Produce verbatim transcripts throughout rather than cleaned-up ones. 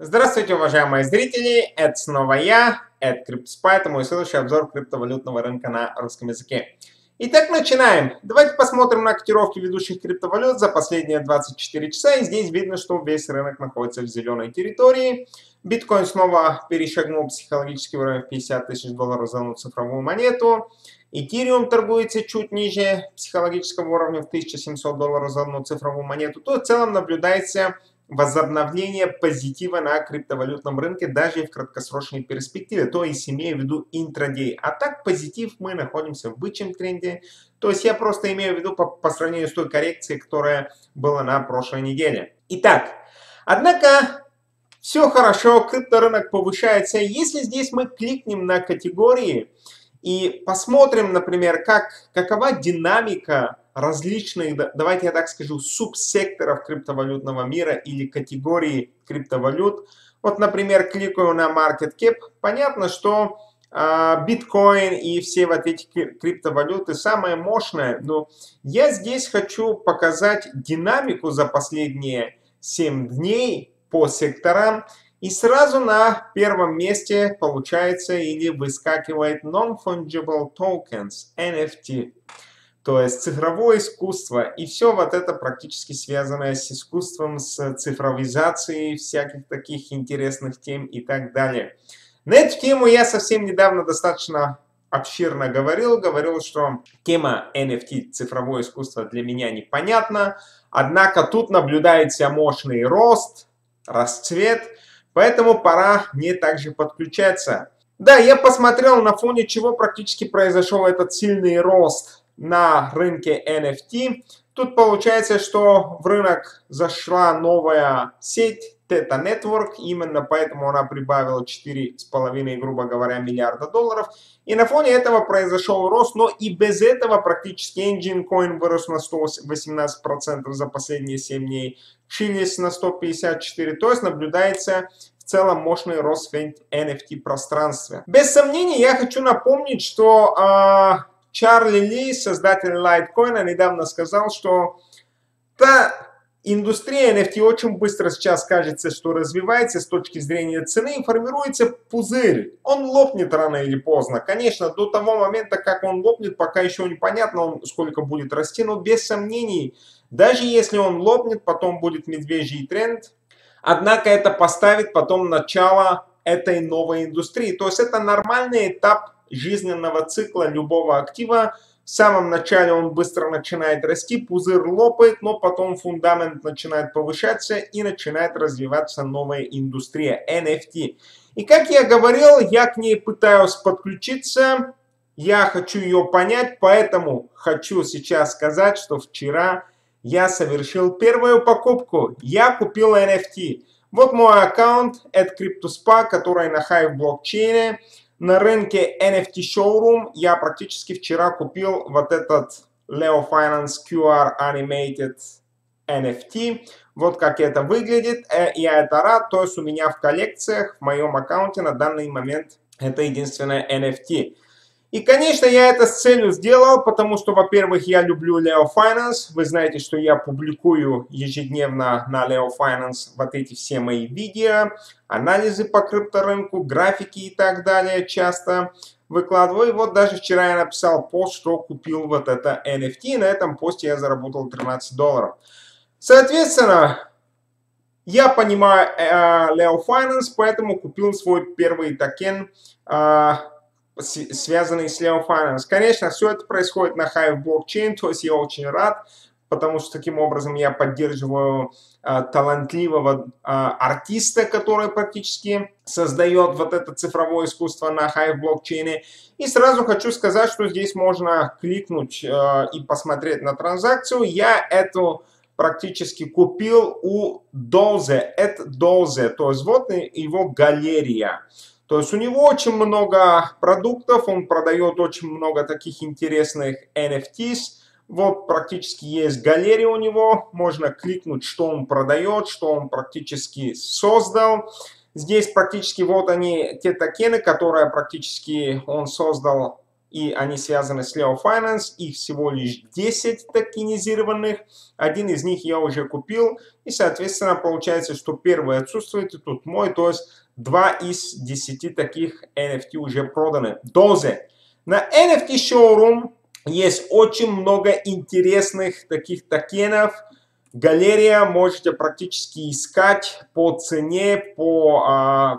Здравствуйте, уважаемые зрители! Это снова я, это CryptoSpy, это мой следующий обзор криптовалютного рынка на русском языке. Итак, начинаем. Давайте посмотрим на котировки ведущих криптовалют за последние двадцать четыре часа. И здесь видно, что весь рынок находится в зеленой территории. Биткоин снова перешагнул психологический уровень в пятьдесят тысяч долларов за одну цифровую монету. Эthereum торгуется чуть ниже психологического уровня в тысячу семьсот долларов за одну цифровую монету. То в целом наблюдается возобновление позитива на криптовалютном рынке даже в краткосрочной перспективе, то есть имею в виду интрадей. А так позитив мы находимся в бычьем тренде, то есть я просто имею в виду по, по сравнению с той коррекцией, которая была на прошлой неделе. Итак, однако все хорошо, крипторынок повышается. Если здесь мы кликнем на категории и посмотрим, например, как, какова динамика различных, давайте я так скажу, субсекторов криптовалютного мира или категории криптовалют. Вот, например, кликаю на Market Cap. Понятно, что биткоин э, и все вот эти криптовалюты самые мощные. Но я здесь хочу показать динамику за последние семь дней по секторам. И сразу на первом месте получается или выскакивает Non-Fungible Tokens, эн эф ти. То есть цифровое искусство. И все вот это практически связанное с искусством, с цифровизацией всяких таких интересных тем и так далее. На эту тему я совсем недавно достаточно обширно говорил. Говорил, что тема эн эф ти, цифровое искусство, для меня непонятна. Однако тут наблюдается мощный рост, расцвет. Поэтому пора мне также подключаться. Да, я посмотрел, на фоне чего практически произошел этот сильный рост на рынке эн эф ти. Тут получается, что в рынок зашла новая сеть Theta Network. Именно поэтому она прибавила четыре с половиной, грубо говоря, миллиарда долларов. И на фоне этого произошел рост. Но и без этого практически Engine Coin вырос на сто восемнадцать процентов за последние семь дней. Chiliz на сто пятьдесят четыре процента. То есть наблюдается в целом мощный рост в эн эф ти пространстве. Без сомнений, я хочу напомнить, что э, Чарли Ли, создатель Litecoin, недавно сказал, что та индустрия эн эф ти очень быстро сейчас кажется, что развивается с точки зрения цены и формируется пузырь. Он лопнет рано или поздно. Конечно, до того момента, как он лопнет, пока еще непонятно, он сколько будет расти, но без сомнений, даже если он лопнет, потом будет медвежий тренд. Однако это поставит потом начало этой новой индустрии. То есть это нормальный этап жизненного цикла любого актива. В самом начале он быстро начинает расти, пузырь лопает, но потом фундамент начинает повышаться и начинает развиваться новая индустрия эн эф ти. И как я говорил, я к ней пытаюсь подключиться, я хочу ее понять, поэтому хочу сейчас сказать, что вчера я совершил первую покупку. Я купил эн эф ти. Вот мой аккаунт, это CryptoSpy, который на Hive блокчейне. На рынке эн эф ти Showroom я практически вчера купил вот этот Leo Finance кью ар Animated эн эф ти. Вот как это выглядит. Я это рад. То есть у меня в коллекциях, в моем аккаунте на данный момент это единственное эн эф ти. И, конечно, я это с целью сделал, потому что, во-первых, я люблю Leo Finance. Вы знаете, что я публикую ежедневно на Leo Finance вот эти все мои видео, анализы по крипторынку, графики и так далее часто выкладываю. И вот даже вчера я написал пост, что купил вот это эн эф ти. И на этом посте я заработал тринадцать долларов. Соответственно, я понимаю э, Leo Finance, поэтому купил свой первый токен, э, связанный с Leo Finance. Конечно, все это происходит на Hive блокчейн, то есть я очень рад, потому что таким образом я поддерживаю э, талантливого э, артиста, который практически создает вот это цифровое искусство на Hive блокчейне. И сразу хочу сказать, что здесь можно кликнуть э, и посмотреть на транзакцию. Я эту практически купил у Doze, это Doze, то есть вот его галерея. То есть у него очень много продуктов, он продает очень много таких интересных эн эф ти. Вот практически есть галерея у него, можно кликнуть, что он продает, что он практически создал. Здесь практически вот они, те токены, которые практически он создал и они связаны с Leo Finance. Их всего лишь десять токенизированных. Один из них я уже купил. И, соответственно, получается, что первый отсутствует, и тут мой. То есть два из десяти таких эн эф ти уже проданы. Дозе. На эн эф ти Showroom есть очень много интересных таких токенов. Галерея можете практически искать по цене, по а,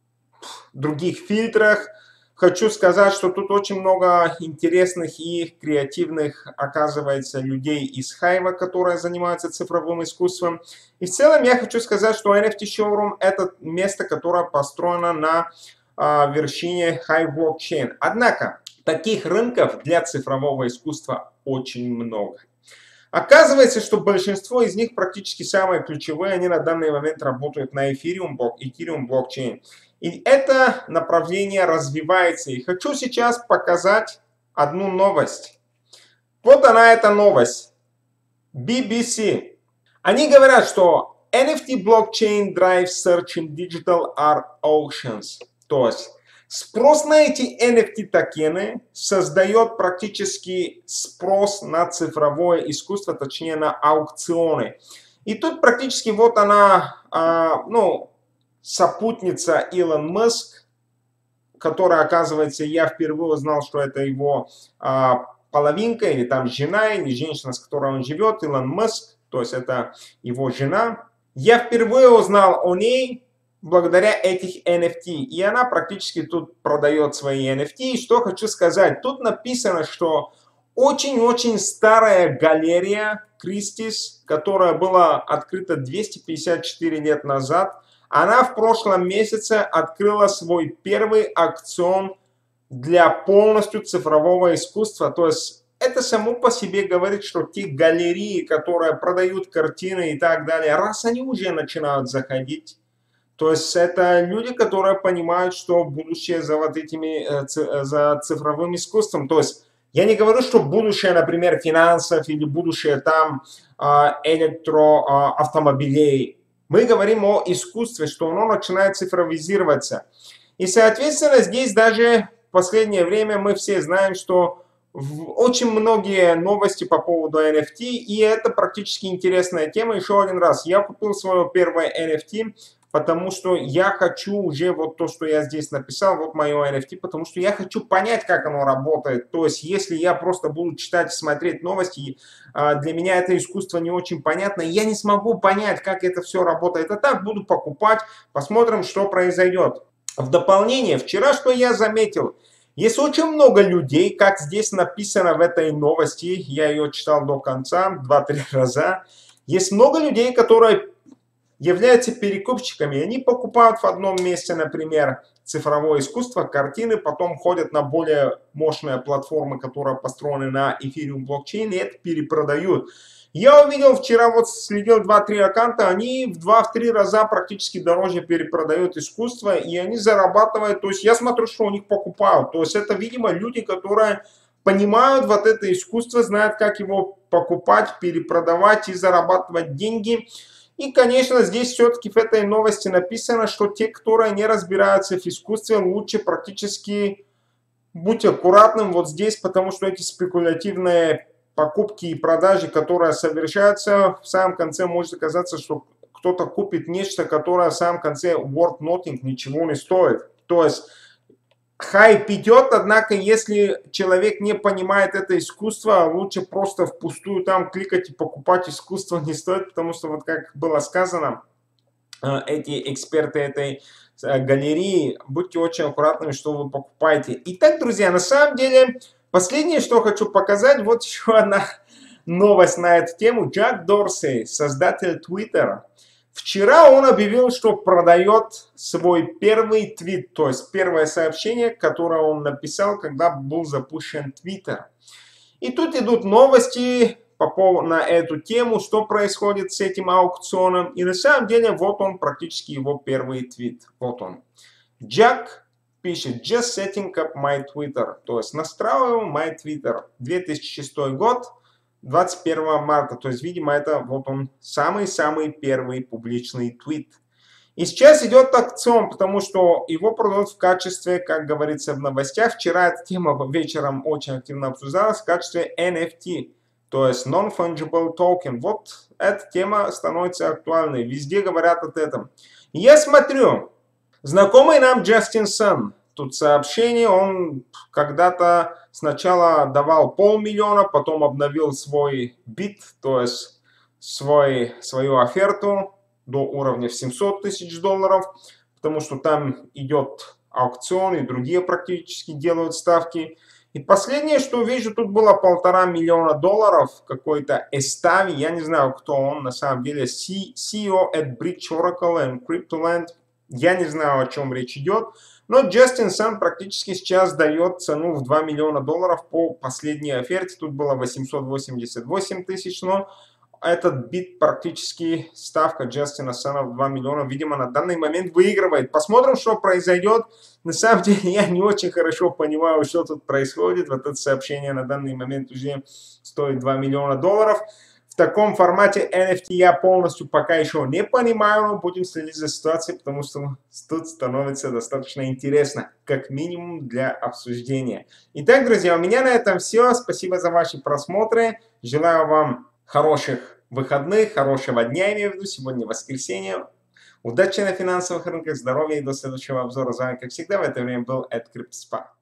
других фильтрах. Хочу сказать, что тут очень много интересных и креативных, оказывается, людей из Hive, которые занимаются цифровым искусством. И в целом я хочу сказать, что эн эф ти Showroom это место, которое построено на а, вершине Hive Blockchain. Однако таких рынков для цифрового искусства очень много. Оказывается, что большинство из них практически самые ключевые, они на данный момент работают на Ethereum, Ethereum блокчейн. И это направление развивается. И хочу сейчас показать одну новость. Вот она, эта новость. би би си. Они говорят, что эн эф ти blockchain drives search in digital art auctions. То есть спрос на эти эн эф ти токены создает практически спрос на цифровое искусство, точнее на аукционы. И тут практически вот она, а, ну, сопутница Илон Маск, которая, оказывается, я впервые узнал, что это его а, половинка, или там жена, или женщина, с которой он живет, Илон Маск, то есть это его жена. Я впервые узнал о ней благодаря этих эн эф ти. И она практически тут продает свои эн эф ти. И что хочу сказать. Тут написано, что очень-очень старая галерея Christie's, которая была открыта двести пятьдесят четыре лет назад, она в прошлом месяце открыла свой первый аукцион для полностью цифрового искусства. То есть это само по себе говорит, что те галереи, которые продают картины и так далее, раз они уже начинают заходить, то есть это люди, которые понимают, что будущее за вот этими, за цифровым искусством. То есть я не говорю, что будущее, например, финансов или будущее там электроавтомобилей. Мы говорим о искусстве, что оно начинает цифровизироваться. И, соответственно, здесь даже в последнее время мы все знаем, что очень многие новости по поводу эн эф ти, и это практически интересная тема. Еще один раз, я купил свое первое эн эф ти, потому что я хочу уже вот то, что я здесь написал, вот мое эн эф ти, потому что я хочу понять, как оно работает. То есть, если я просто буду читать, смотреть новости, для меня это искусство не очень понятно, я не смогу понять, как это все работает. А так буду покупать, посмотрим, что произойдет. В дополнение, вчера что я заметил, есть очень много людей, как здесь написано в этой новости, я ее читал до конца, два-три раза, есть много людей, которые являются перекупщиками. Они покупают в одном месте, например, цифровое искусство, картины, потом ходят на более мощные платформы, которые построены на Ethereum блокчейне, и это перепродают. Я увидел вчера, вот следил два-три аккаунта, они в два-три раза практически дороже перепродают искусство, и они зарабатывают, то есть я смотрю, что у них покупают. То есть это, видимо, люди, которые понимают вот это искусство, знают, как его покупать, перепродавать и зарабатывать деньги. И, конечно, здесь все-таки в этой новости написано, что те, которые не разбираются в искусстве, лучше практически будь аккуратным вот здесь, потому что эти спекулятивные покупки и продажи, которые совершаются, в самом конце может оказаться, что кто-то купит нечто, которое в самом конце worth nothing, ничего не стоит. То есть хайп идет, однако если человек не понимает это искусство, лучше просто впустую там кликать и покупать искусство не стоит, потому что, вот как было сказано, эти эксперты этой галереи, будьте очень аккуратными, что вы покупаете. Итак, друзья, на самом деле, последнее, что хочу показать, вот еще одна новость на эту тему. Джек Дорси, создатель Twitter, вчера он объявил, что продает свой первый твит, то есть первое сообщение, которое он написал, когда был запущен Twitter. И тут идут новости по поводу на эту тему, что происходит с этим аукционом. И на самом деле, вот он, практически его первый твит. Вот он. Джек пишет: just setting up my Twitter. То есть настраиваем my Twitter. две тысячи шестой год, двадцать первого марта. То есть, видимо, это вот он самый-самый первый публичный твит. И сейчас идет акцион, потому что его продают в качестве, как говорится в новостях, вчера эта тема вечером очень активно обсуждалась, в качестве эн эф ти, то есть Non-Fungible Token. Вот эта тема становится актуальной, везде говорят об этом. Я смотрю, знакомый нам Джастин Сан, тут сообщение, он когда-то сначала давал полмиллиона, потом обновил свой бит, то есть свой, свою оферту до уровня в семьсот тысяч долларов, потому что там идет аукцион и другие практически делают ставки. И последнее, что вижу, тут было полтора миллиона долларов, какой-то Эстави, я не знаю, кто он, на самом деле, си и о at Bridge Oracle and CryptoLand, я не знаю, о чем речь идет, но Джастин Сан практически сейчас дает цену в два миллиона долларов по последней оферте, тут было восемьсот восемьдесят восемь тысяч, но этот бит практически ставка Джастина Сана в два миллиона, видимо, на данный момент выигрывает. Посмотрим, что произойдет. На самом деле, я не очень хорошо понимаю, что тут происходит. Вот это сообщение на данный момент уже стоит два миллиона долларов. В таком формате эн эф ти я полностью пока еще не понимаю, но будем следить за ситуацией, потому что тут становится достаточно интересно, как минимум для обсуждения. Итак, друзья, у меня на этом все. Спасибо за ваши просмотры. Желаю вам хороших выходных, хорошего дня, имею в виду, сегодня воскресенье. Удачи на финансовых рынках, здоровья и до следующего обзора. С вами, как всегда, в это время был Эд CryptoSpy.